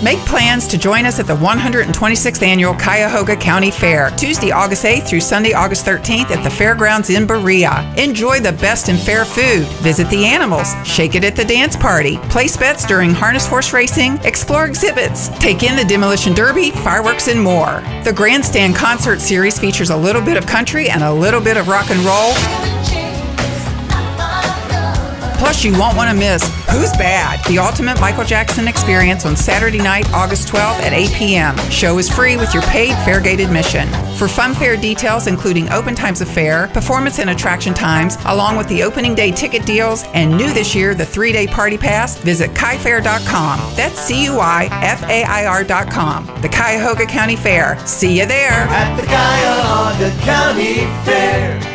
Make plans to join us at the 126th Annual Cuyahoga County Fair, Tuesday, August 8th through Sunday, August 13th at the Fairgrounds in Berea. Enjoy the best in fair food, visit the animals, shake it at the dance party, place bets during harness horse racing, explore exhibits, take in the demolition derby, fireworks, and more. The Grandstand Concert Series features a little bit of country and a little bit of rock and roll. Plus, you won't want to miss Who's Bad? The Ultimate Michael Jackson Experience on Saturday night, August 12th at 8 p.m. Show is free with your paid fair gate admission. For fun fair details, including open times of fair, performance and attraction times, along with the opening day ticket deals, and new this year, the 3-day party pass, visit CuyFair.com. That's CuyFair.com. The Cuyahoga County Fair. See you there. At the Cuyahoga County Fair.